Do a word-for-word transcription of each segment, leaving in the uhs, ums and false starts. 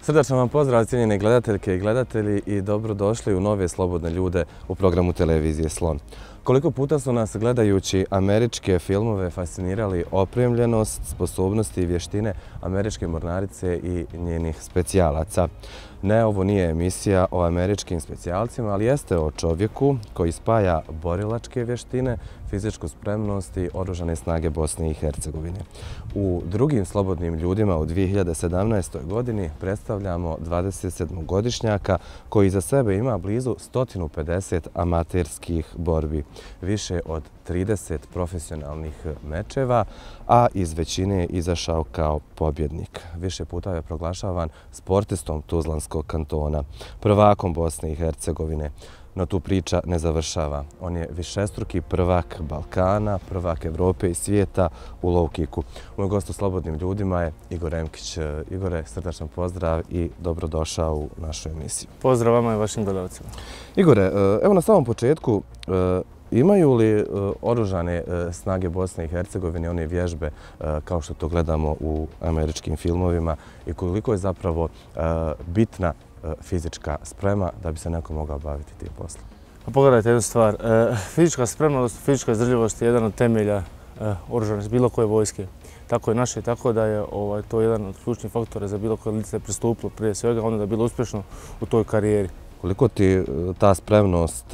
Srdačan vam pozdrav, cijenjene gledateljke i gledatelji, i dobrodošli u nove Slobodne ljude u programu televizije Slon. Koliko puta su nas gledajući američke filmove fascinirali opremljenost, sposobnosti i vještine američke mornarice i njenih specijalaca. Ne, ovo nije emisija o američkim specijalcima, ali jeste o čovjeku koji spaja borilačke vještine, fizičku spremnost i oružane snage Bosne i Hercegovine. U drugim Slobodnim ljudima u dvije hiljade sedamnaestoj. godini predstavljamo dvadesetsedmogodišnjaka koji za sebe ima blizu sto pedeset amaterskih borbi, više od trideset profesionalnih mečeva, a iz većine je izašao kao pobjednik. Više puta je proglašavan sportistom Tuzlanskog kantona, prvakom Bosne i Hercegovine. No tu priča ne završava. On je višestruki prvak Balkana, prvak Evrope i svijeta u low kicku. Moj gost u Slobodnim ljudima je Igor Remkić. Igore, srdačan pozdrav i dobrodošao u našu emisiju. Pozdrav vama i vašim gledalcima. Igore, evo na samom početku, imaju li oružane snage Bosne i Hercegovine one vježbe kao što to gledamo u američkim filmovima i koliko je zapravo bitna fizička sprema da bi se neko mogao baviti tim poslom? Pa pogledajte jednu stvar. Fizička sprema, odnosno fizička izdržljivost je jedan od temelja oružane bilo koje vojske. Tako je naše, tako da je to jedan od ključnih faktora za bilo koje lice pristupilo prije svega, onda da je bilo uspješno u toj karijeri. Koliko ti ta spremnost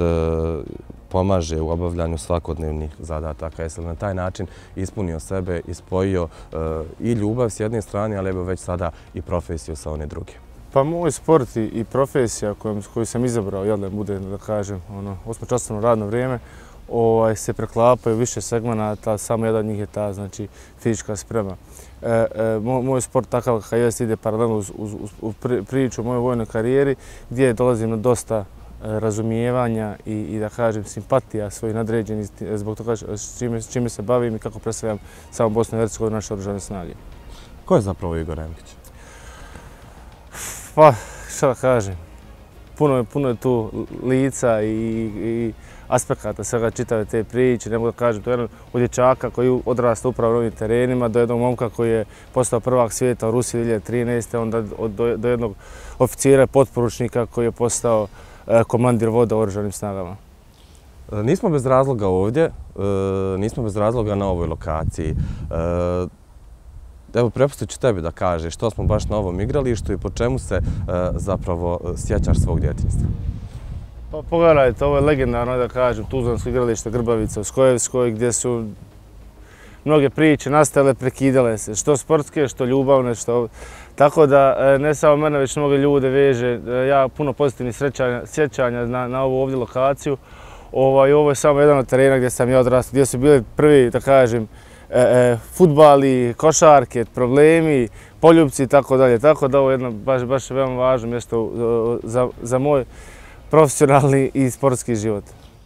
pomaže u obavljanju svakodnevnih zadataka? Jesi li na taj način ispunio sebe i spojio i ljubav s jedne strane, ali evo već sada i profesiju sa one druge? Pa moj sport i profesija koju sam izabrao, jel da bude, da kažem, osmočasovno radno vrijeme, se preklapaju više segmenata, samo jedan od njih je ta, znači, fizička sprema. Moj sport takav kakav jest ide paralelno uz priču o mojoj vojnoj karijeri, gdje dolazim na dosta razumijevanja i, da kažem, simpatija svojih nadređenih zbog toga s čime se bavim i kako predstavljam samo Bosnu i Hercegovinu, naše oružane snage. Ko je zapravo Igor Remkić? Pa, šta da kažem, puno je tu lica i aspekata svega čitave te priče. Ne mogu da kažem, to je jedan od dječaka koji odrasta upravo na ovim terenima, do jednog momka koji je postao prvak svijeta u Rusiji dvije hiljade trinaeste. Onda do jednog oficira potporučnika koji je postao komandir voda u oružanim snagama. Nismo bez razloga ovdje, nismo bez razloga na ovoj lokaciji. Evo, prepustit ću tebi da kažeš što smo baš na ovom igralištu i po čemu se zapravo sjećaš svog djetinjstva. Pa pogledajte, ovo je legendarno, da kažem, Tuzlansko igralište Grbavica u Skojevskoj, gdje su mnoge priče nastale, prekidale se, što sportske, što ljubavne, što... Tako da ne samo mene, već mnoge ljude veže, ja puno pozitivnih sjećanja na ovu ovdje lokaciju. Ovo je samo jedan od terena gdje sam ja odrastao, gdje su bili prvi, da kažem, fudbali, košarke, problemi, poljupci i tako dalje. Tako da ovo je jedno baš veoma važno mjesto za moj profesionalni i sportski život.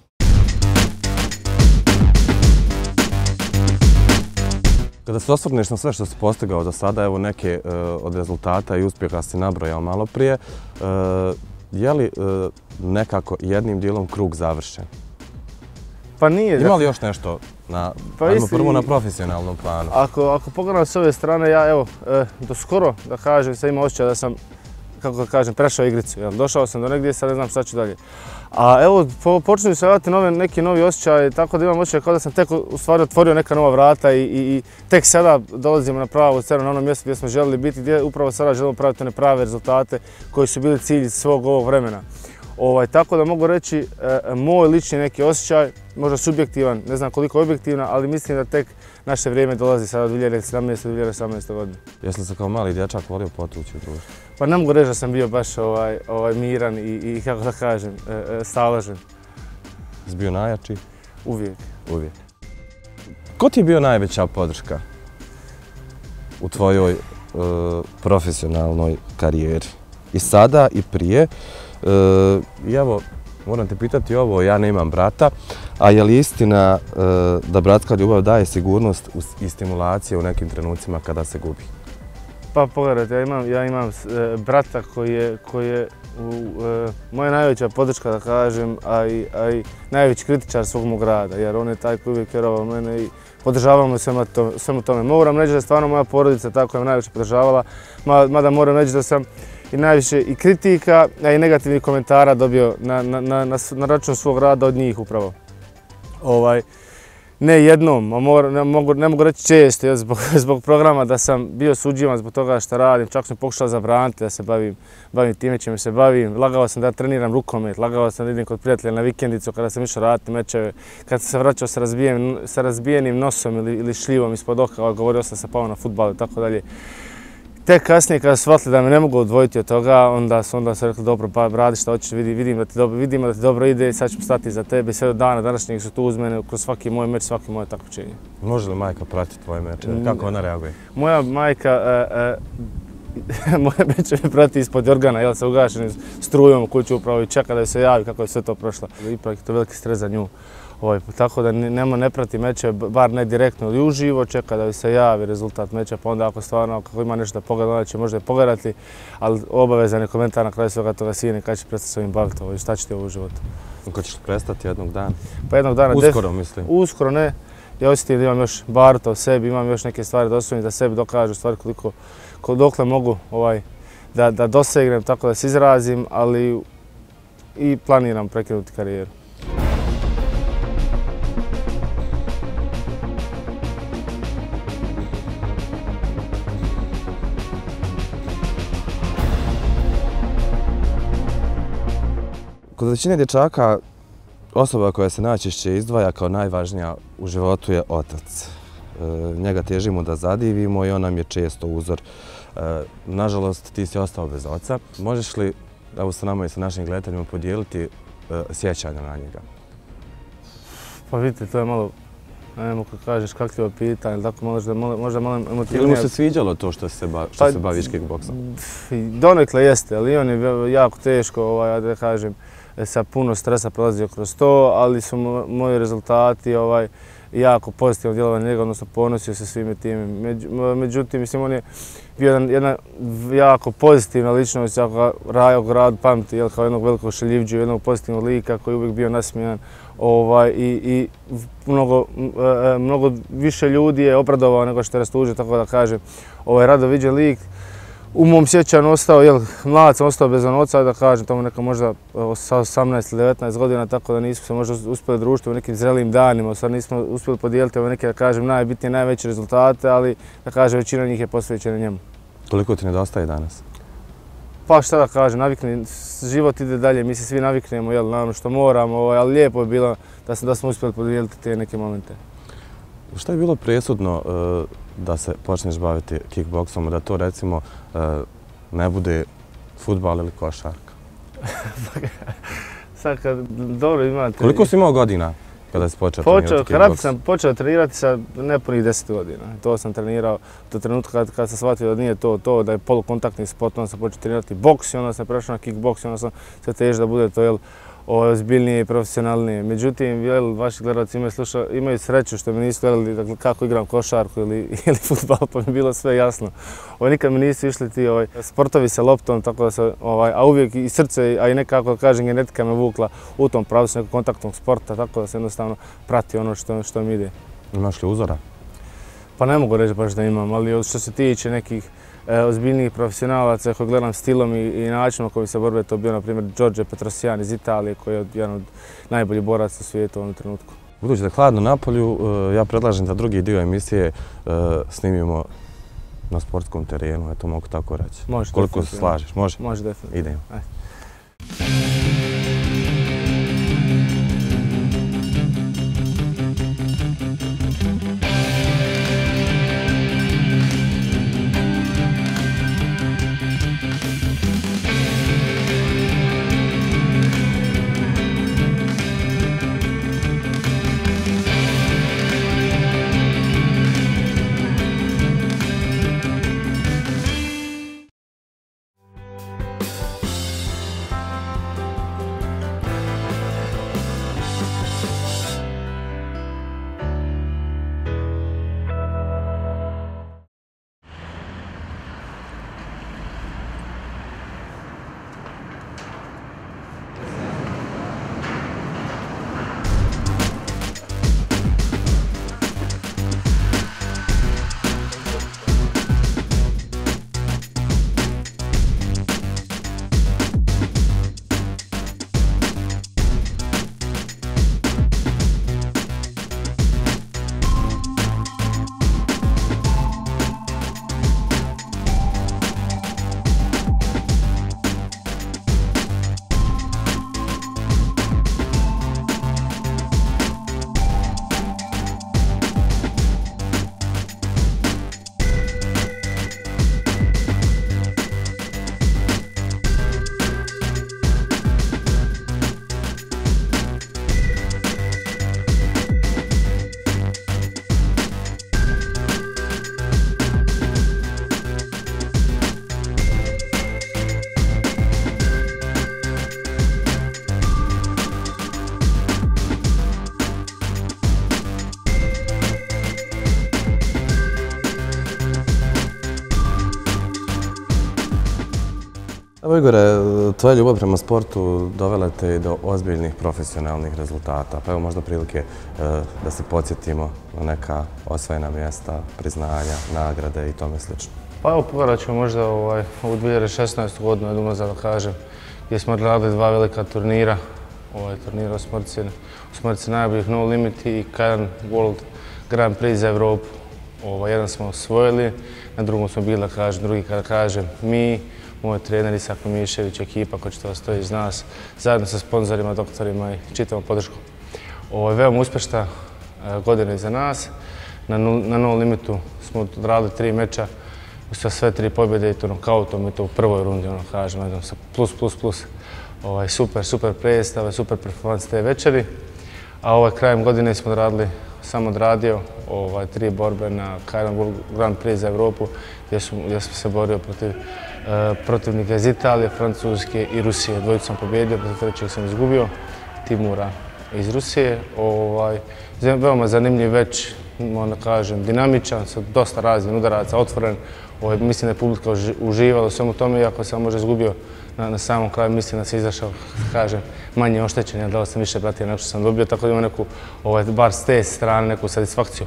Kada se osvrneš na sve što si postigao do sada, evo neke od rezultata i uspjeha si nabrojao malo prije, je li nekako jednim dijelom krug završen? Pa nije. Ima li još nešto, ajmo prvo na profesionalnom planu? Ako pogledam s ove strane, ja evo, do skoro, da kažem, sam imao osjećaj da sam, kako da kažem, prešao igricu. Došao sam do negdje, sad ne znam šta ću dalje. A evo, počinju se javati neki novi osjećaj, tako da imam osjećaj kao da sam tek u stvari otvorio neka nova vrata i tek sada dolazimo na pravu scenu, na ono mjesto gdje smo željeli biti, gdje upravo sada želimo praviti one prave rezultate koji su bili cilj svog ovog vremena. Tako da mogu reći, moj lični neki osjećaj, možda subjektivan, ne znam koliko je objektivna, ali mislim da tek naše vrijeme dolazi sada od dvije hiljade sedamnaeste. do dvije hiljade osamnaeste. godine. Jesi li se kao mali dječak volio potući u društvu? Pa ne mogu reći da sam bio baš miran i, kako da kažem, staložen. Jesi bio najjači? Uvijek. Uvijek. Ko ti je bio najveća podrška u tvojoj profesionalnoj karijeri? I sada i prije. I evo, moram te pitati ovo, ja nemam brata, a je li istina da bratska ljubav daje sigurnost i stimulacije u nekim trenucima kada se gubi? Pa pogledajte, ja imam brata koji je moja najveća podrška, da kažem, a i najveći kritičar svog mog rada, jer on je taj koji uvijek vjerovao mene i podržavao me svemu tome. Moram reći da je stvarno moja porodica tako je najveće podržavala, mada moram reći da sam i najviše i kritika, a i negativnih komentara dobio na, na, na, na račun svog rada od njih upravo. Ovaj, ne jednom, a mora, ne, mogu, ne mogu reći često, ja, zbog, zbog programa da sam bio suđivan zbog toga što radim, čak sam pokušao zabraniti da se bavim, bavim time čime se bavim. Lagao sam da treniram rukomet, lagao sam da idem kod prijatelja na vikendicu kada sam išao raditi mečeve, kad sam se vraćao sa, razbijen, sa razbijenim nosom ili, ili šljivom ispod oka, govorio sam se pao na fudbal i tako dalje. Tek kasnije kada su shvatili da me ne mogu odvojiti od toga, onda su onda su rekli dobro, pa radi šta hoćeš, vidi, vidim da ti dobro, vidimo da ti dobro ide i sad ćemo stati za tebe i sve do dana današnjeg su tu uz mene kroz svaki moj meč, svaki moje takmičenje. Može li majka pratiti tvoje mečeve? Kako ona reaguje? Moja majka e, e, moje mečeve prati ispod organa, jel se ugašeni strujom u kuću upravo i čeka da se javi kako je sve to prošlo. Ipak je to veliki stres za nju. Ovaj, tako da nema, ne prati meče, bar ne direktno ili uživo, čeka da se javi rezultat meča, pa onda ako stvarno ako ima nešto da pogleda, onda će možda i pogledati, ali obavezan je komentar na kraju svega toga sine kada će prestati s ovim baviti ovo i šta će ti ovo u životu. Kako ćeš prestati jednog dana? Pa jednog dana... Uskoro def... mislim? Uskoro ne. Ja osjetim da imam još baruta u sebi, imam još neke stvari da osvojim, da sebi dokažu stvari koliko, dokle mogu ovaj, da, da dosegnem, tako da se izrazim, ali i planiram prekinuti karijeru. Kod većine dječaka osoba koja se najčešće izdvaja kao najvažnija u životu je otac. E, njega težimo da zadivimo i on nam je često uzor. E, nažalost, ti si ostao bez oca. Možeš li, evo sa nama i sa našim gledateljima, podijeliti e, sjećanja na njega? Pa vidite, to je malo, ne mogu kažeš kakljivo pitanje, tako možda, možda malo emotivnije. Ili mu se sviđalo to što se, ba, što pa, se baviš kickboksom? Donekle jeste, ali on je jako teško, ovaj, da kažem, sa puno stresa prolazio kroz to, ali su moji rezultati ovaj, jako pozitivno djelovanje njega, odnosno ponosio se svime time. Međutim, mislim, on je bio jedna jako pozitivna ličnost, jako rajog rad pamti, jel, kao jednog velikog šaljivđu, jednog pozitivnog lika koji je uvijek bio nasmijan. Ovaj, i, i mnogo, mnogo više ljudi je obradovao nego što je rastužio, tako da kažem, ovaj, rado viđen lik. U mom sjećanju ostao, jel, mlad sam ostao bez oca, da kažem, tamo neka možda sa osamnaest ili devetnaest godina, tako da nismo se možda uspjeli družiti u nekim zrelim danima, sad nismo uspjeli podijeliti ove neke, da kažem, najbitnije, najveće rezultate, ali, da kažem, većina njih je posvećena njemu. Koliko ti nedostaje danas? Pa šta da kažem, navikne, život ide dalje, mi se svi naviknemo, jel, na ono što moramo, ovaj, ali lijepo je bilo da, da smo uspjeli podijeliti te neke momente. Šta je bilo presudno uh, da se počneš baviti kickboksom, da to recimo uh, ne bude fudbal ili košarka? Sad kad dobro imate... Koliko si imao godina kada si počeo počeo, trenirati kickboks? Kad sam počeo trenirati sa nepunih deset godina. To sam trenirao do trenutka kad, kad sam shvatio da nije to to, da je polukontaktni sport, onda sam počeo trenirati boks i onda sam prešao na kickboks i onda sam sve težio da bude to, jel, ozbiljnije i profesionalnije. Međutim, jel, vaši gledalci imaju, sluša, imaju sreću što me nisu gledali dakle, kako igram košarku ili, ili fudbal, pa mi je bilo sve jasno. Ovaj, nikad mi nisu išli ti ovaj, sportovi sa loptom, tako da se, ovaj, a uvijek i srce, a i nekako, da kažem, genetika me vukla u tom pravcu nekog kontaktnog sporta, tako da se jednostavno prati ono što, što mi ide. Imaš li uzora? Pa ne mogu reći baš da imam, ali što se tiče nekih e, ozbiljnijih profesionalaca koji gledam stilom i, i načinom koji se borbe, to bio na primjer Đorđe Petrosjan iz Italije koji je jedan od najboljih boraca u svijetu u ovom trenutku. Budući da je hladno na polju, e, ja predlažem da drugi dio emisije e, snimimo na sportskom terenu, eto mogu tako reći. Može, koliko se slažeš? Može? Može, definitivno. Idemo. Ajde. Evo Igore, tvoja ljubav prema sportu dovela te i do ozbiljnih profesionalnih rezultata. Pa evo možda prilike da se podsjetimo na neka osvojena mjesta, priznanja, nagrade i tome slično. Pa evo pogledat ćemo možda u dvije hiljade šesnaestoj godinu, jednu unazad da kažem, gdje smo radili dva velika turnira. Ovaj turnir osmorice najboljih No Limit i Kajran World Grand Prix za Evropu. Jedan smo osvojili, na drugom smo bili, da kažem, drugi kada kažem mi, moj trener Isak Mišević, ekipa koja će to stoji iz nas, zajedno sa sponzorima, doktorima i čitavom podrškom. Ovo je veoma uspješna godina iza nas. Na No Limitu smo odradili tri meča, sa sve tri pobjede i to nokautom i to u prvoj rundi, ono kažem, sa plus, plus, plus. Super, super predstave, super performans te večeri. A ovaj krajem godine smo odradili, sam odradio tri borbe na Kajran World Grand Prix za Evropu, gdje sam se borio protiv protivnika iz Italije, Francuske i Rusije. Dvojicu sam pobjedio, protiv trećeg sam izgubio, Timura iz Rusije. Veoma zanimljiv već, da kažem, dinamičan, sa dosta raznih udaraca, otvoren. Mislim da je publika uživala u svemu tome, iako sam možda izgubio na samom kraju, mislim da se izašao, kažem, manje oštećenja, da li sam više pratio nego što sam dobio, tako da ima neku, bar s te strane, neku satisfakciju.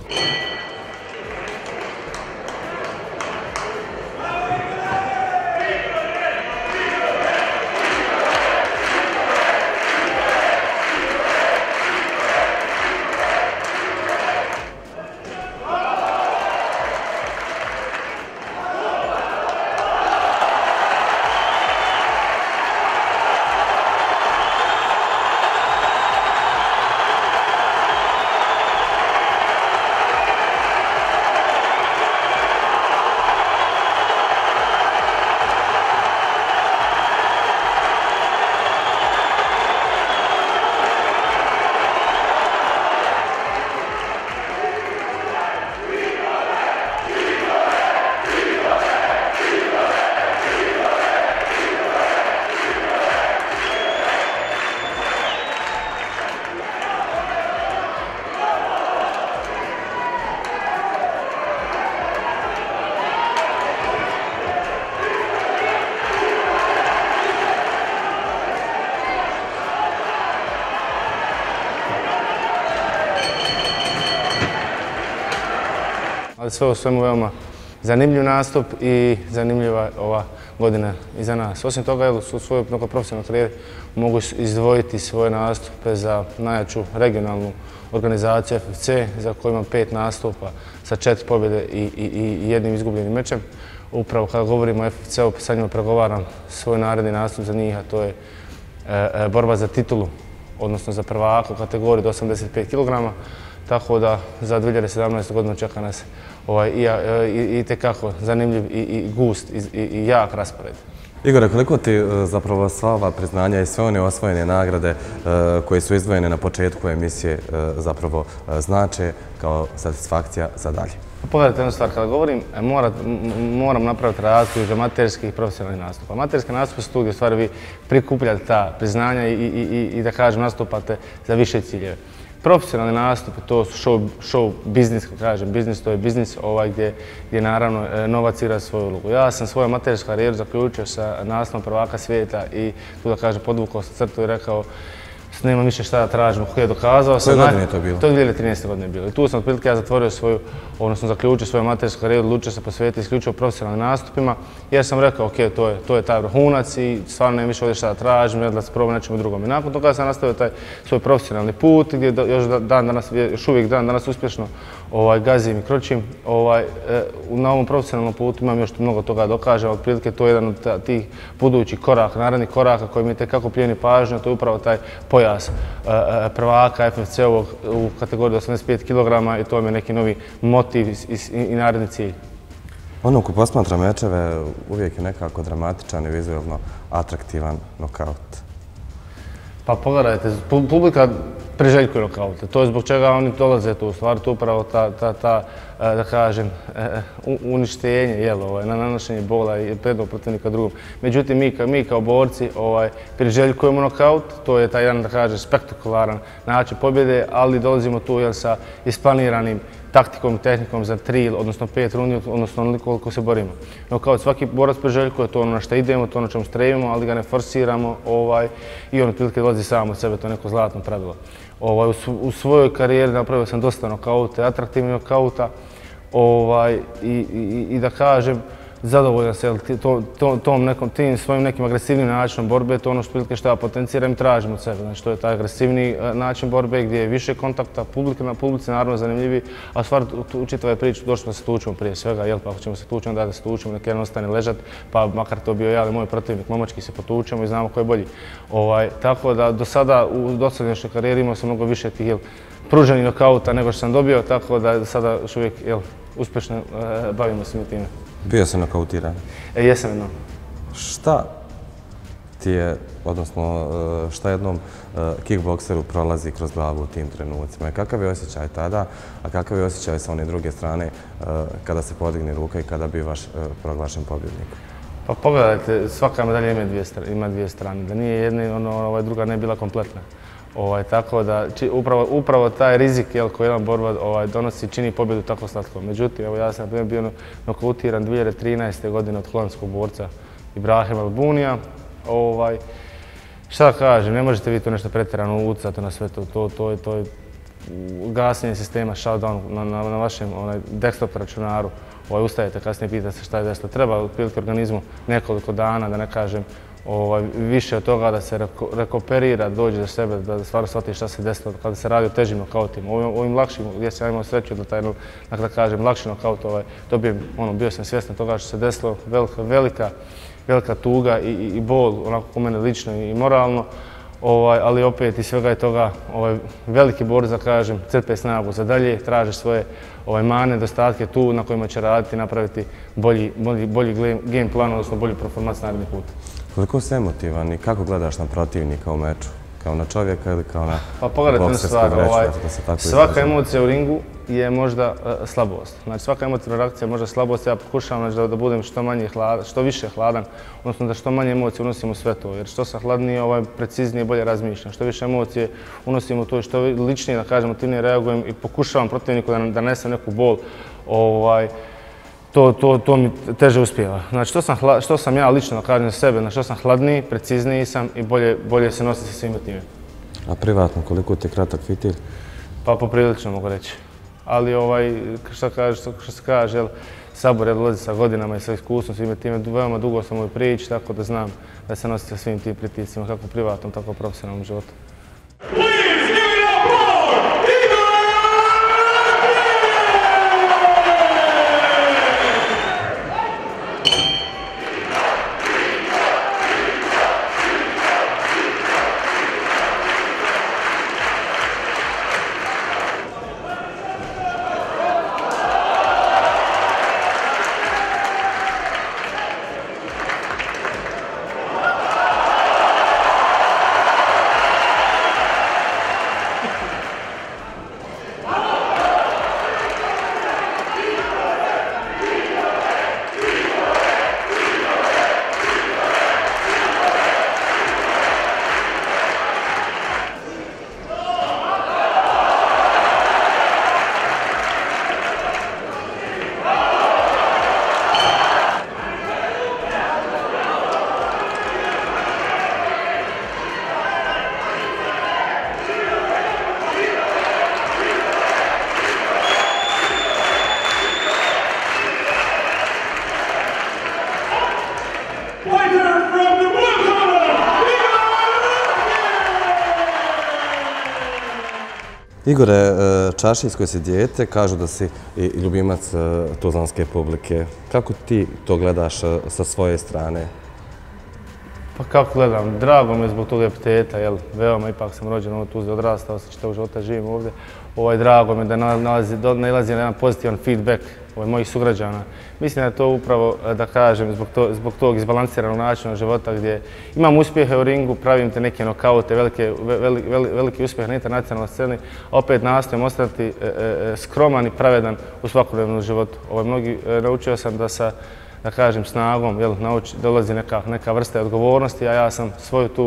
Ali sve u svemu veoma zanimljiv nastup i zanimljiva ova godina iza nas. Osim toga, u svojoj profesionalnoj karijeri mogu izdvojiti svoje nastupe za najjaču regionalnu organizaciju F F C, za koju imam pet nastupa sa četiri pobjede i jednim izgubljenim mečem. Upravo kada govorimo o F F C-u, sa njima pregovaram svoj naredni nastup za njih, a to je borba za titulu, odnosno za prvaka u kategoriji do osamdeset pet kilograma. Tako da za dvije hiljade sedamnaestu godinu čeka nas i tekako zanimljiv i gust i jak raspored. Igore, koliko ti zapravo sva ova priznanja i sve one osvojene nagrade koje su izdvojene na početku emisije zapravo znače kao satisfakcija za dalje? Pogledajte jednu stvar, kada govorim, moram napraviti razliku između amaterskih i profesionalnih nastupa. Amaterski nastup su tu gdje stvari vi prikupljate ta priznanja i da kažem nastupate za više ciljeve. Profesionalni nastupi, to su show biznis, kako kažem, biznis to je biznis gdje naravno novac igra svoju ulogu. Ja sam svoju amatersku karijeru zaključio sa nastupom prvaka svijeta i tu da kažem podvukao sam crtu i rekao nema više šta da tražimo, kako je dokazao. Koje godine je to bilo? To je dvije hiljade trinaeste godine bilo. I tu sam otprilike ja zatvorio svoju, odnosno zaključio svoju amatersku karijeru, odlučio se posvetiti isključivo profesionalnim nastupima, jer sam rekao, ok, to je taj vrhunac i stvarno nema više ovdje šta da tražim, ne da se probam nečemu drugom. I nakon toga sam nastavio taj svoj profesionalni put, gdje još uvijek dan danas uspješno gazim i kročim. Na ovom profesionalnom putu imam još mnogo toga dokažem, otprilike to je jedan od tih budućih koraka, narednih koraka koji mi je tekako plijeni pažnju, to je upravo taj pojas prvaka F F C-ovog u kategoriji osamdeset pet kilograma i to mi je neki novi motiv i naredni cilj. Ono ko posmatra mečeve uvijek je nekako dramatičan i vizualno atraktivan nokaut. Pa pogledajte, publika priželjkuje nokaute. To je zbog čega oni dolaze tu. U stvari to je upravo ta, da kažem, uništenje, nanošenje bola i prednog protivnika drugom. Međutim, mi kao borci priželjkujemo nokaut. To je taj jedan, da kažem, spektakularan način pobjede, ali dolazimo tu sa isplaniranim taktikom i tehnikom za tri, odnosno pet rundi, odnosno onoliko koliko se borimo. No, kao svaki borac priželjkuje, to ono na što idemo, to ono čemu stremimo, ali ga ne forsiramo ovaj, i on otprilike dolazi sam od sebe, to je neko zlatno pravilo. Ovaj, u, u svojoj karijeri napravio sam dosta nokauta, atraktivnih nokauta ovaj, i, i, i da kažem, zadovoljan se to, to, tom nekom, tim svojim nekim agresivnim načinom borbe, to je ono što, što ja potenciram i tražim od sebe. Znači, to je taj agresivni način borbe gdje je više kontakta, publika na publici naravno zanimljiviji, a stvar u čitavoj priči došli smo da se tučemo prije svega, jel pa ako ćemo se tučemo, da da se tučemo, nek jedan ostane ležat, pa makar to bio ja ili moj protivnik, momački se potučemo i znamo ko je bolji. Ovaj, tako da do sada u dosadašnjoj karijeri imao sam mnogo više tih jel, pruženih nokauta nego što sam dobio, tako da sada još uvijek jel, uspješno e, bavimo se mi time. Bio sam nokautiran. E, jesam jednom. Šta ti je, odnosno šta jednom kickbokseru prolazi kroz glavu u tim trenucima? Kakav je osjećaj tada, a kakav je osjećaj sa one druge strane kada se podigne ruka i kada bivaš proglašen pobjednik? Pa pogledajte, svaka medalja ima dvije, ima dvije strane. Da nije jedna, ono, ovaj, druga ne bila kompletna. Ovaj, tako da či, upravo, upravo taj rizik jel, koji jedan borba ovaj, donosi čini pobjedu tako slatko. Međutim, evo, ja sam bio nokautiran dvije tisuće trinaeste. godine od holandskog borca Ibrahima Albunija. Ovaj, šta da kažem, ne možete vi to nešto pretjerano ucati na sve to. To, to, to je gasenje sistema shutdown na, na, na vašem onaj, desktop računaru. Ovaj, ustajete, kasnije pitate se šta je desilo. Treba otprilike organizmu nekoliko dana, da ne kažem, Ovaj, više od toga da se reko, rekoperira, dođe do sebe, da stvarno shvati šta se desilo kada se radi o težim nokautima. Ovim, ovim lakšim, gdje sam imao sreću da taj, da kažem, lakši nokaut, ovaj, dobijem, ono, bio sam svjestan toga što se desilo, velika, velika, velika tuga i, i, i bol, onako po mene lično i moralno, ovaj, ali opet iz svega je toga ovaj, veliki borac, da kažem, crpe snagu za dalje, traže svoje ovaj, mane, dostatke tu na kojima će raditi i napraviti bolji, bolji, bolji game plan, odnosno bolji performans naredni put. Koliko si emotivan i kako gledaš na protivnika u meču? Kao na čovjeka ili kao na pa pogledajte na stvar, ovaj, svaka emocija u ringu je možda uh, slabost. Znači svaka emotivna reakcija je možda slabost, ja pokušavam znači, da, da budem što, manje hladan, što više hladan, odnosno da što manje emocije unosim u sve to. Jer što sam hladniji, ovaj, preciznije, bolje razmišljam. Što više emocije unosim u to, što ličnije, da kažem, aktivnije reagujem i pokušavam protivniku da, da nesem neku bol. Ovaj, To, to, to mi teže uspijeva. Znači, što sam, hla, što sam ja lično, da kažem za sebe, znači što sam hladniji, precizniji sam i bolje, bolje se nositi sa svime time. A privatno, koliko ti je kratak fitilj? Pa poprilično mogu reći. Ali ovaj, što, kaže, što, što se kaže, jel, Sabor je dolazi sa godinama i sa iskustvom svime time, veoma dugo sam u priči, tako da znam da se nosi sa svim tim pritiscima, kako u privatnom, tako u profesionalnom životu. Igore, Čašijsko si dijete, kažu da si i ljubimac tuzlanske publike. Kako ti to gledaš sa svoje strane? Pa kako gledam, drago mi je zbog tog epiteta, jel, veoma ipak sam rođen u Tuzli, odrastao sam, čitavog života živim ovdje. Ovaj, drago mi je da nalazi, nalazi na jedan pozitivan feedback ovaj, mojih sugrađana. Mislim da je to upravo, da kažem, zbog, to, zbog tog izbalansiranog načina života gdje imam uspjehe u ringu, pravim te neke nokaute, velike, veli, veli, veliki uspjeh na internacionalnoj sceni, a opet nastojim ostati e, e, skroman i pravedan u svakodnevnom životu. Ovaj, mnogi, e, naučio sam da sa da kažem, snagom, jel, nauči, dolazi neka, neka vrsta odgovornosti, a ja sam svoju tu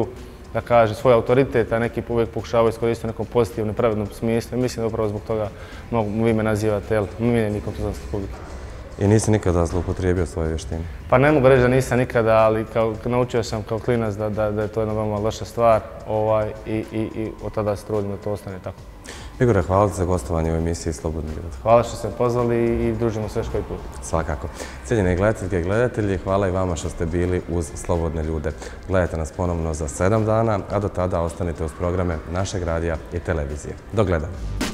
da kaže, svoj autoritet, a neki uvijek pokušavaju iskoristiti u nekom pozitivnom i pravednom smislu. I mislim da upravo zbog toga vi me nazivate miljenikom Tuzlanske publike. I nisi nikada zloupotrijebio svoje vještine? Pa ne mogu reći da nisam nikada, ali naučio sam kao klinac da je to jedna veoma loša stvar i od tada se trudim da to ostane tako. Igore, hvala ti za gostovanje u emisiji Slobodni ljudi. Hvala što ste pozvali i družimo se još koji put. Svakako. Cijenjene gledateljke i gledatelji, hvala i vama što ste bili uz Slobodne ljude. Gledajte nas ponovno za sedam dana, a do tada ostanite uz programe našeg radija i televizije. Do gledanja.